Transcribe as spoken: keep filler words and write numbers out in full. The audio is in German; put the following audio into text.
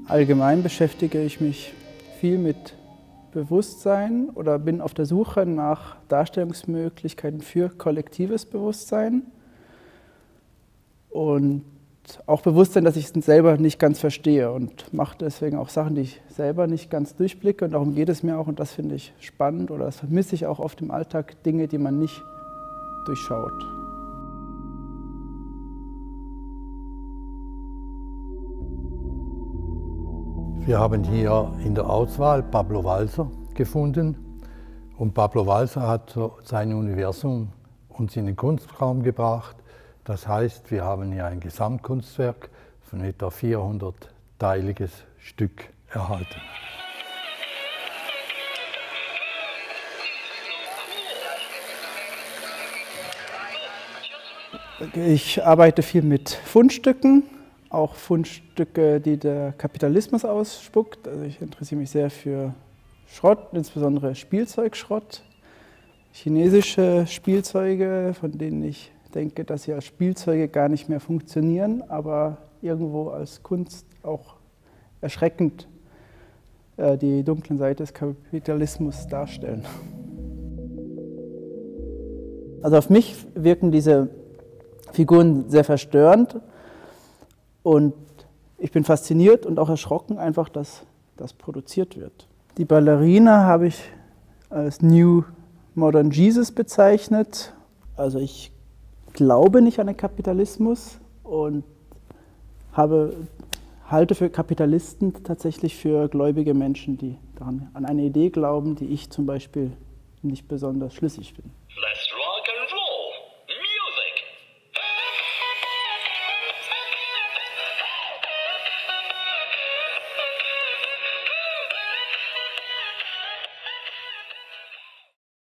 Allgemein beschäftige ich mich viel mit Bewusstsein oder bin auf der Suche nach Darstellungsmöglichkeiten für kollektives Bewusstsein und auch Bewusstsein, dass ich es selber nicht ganz verstehe und mache deswegen auch Sachen, die ich selber nicht ganz durchblicke, und darum geht es mir auch, und das finde ich spannend oder das vermisse ich auch oft im Alltag, Dinge, die man nicht durchschaut. Wir haben hier in der Auswahl Pablo Walser gefunden, und Pablo Walser hat sein Universum uns in den Kunstraum gebracht. Das heißt, wir haben hier ein Gesamtkunstwerk von etwa vierhundert-teiliges Stück erhalten. Ich arbeite viel mit Fundstücken. Auch Fundstücke, die der Kapitalismus ausspuckt. Also ich interessiere mich sehr für Schrott, insbesondere Spielzeugschrott. Chinesische Spielzeuge, von denen ich denke, dass sie als Spielzeuge gar nicht mehr funktionieren, aber irgendwo als Kunst auch erschreckend äh, die dunklen Seite des Kapitalismus darstellen. Also auf mich wirken diese Figuren sehr verstörend. Und ich bin fasziniert und auch erschrocken einfach, dass das produziert wird. Die Ballerina habe ich als New Modern Jesus bezeichnet. Also ich glaube nicht an den Kapitalismus und habe, halte für Kapitalisten tatsächlich für gläubige Menschen, die daran, an eine Idee glauben, die ich zum Beispiel nicht besonders schlüssig finde.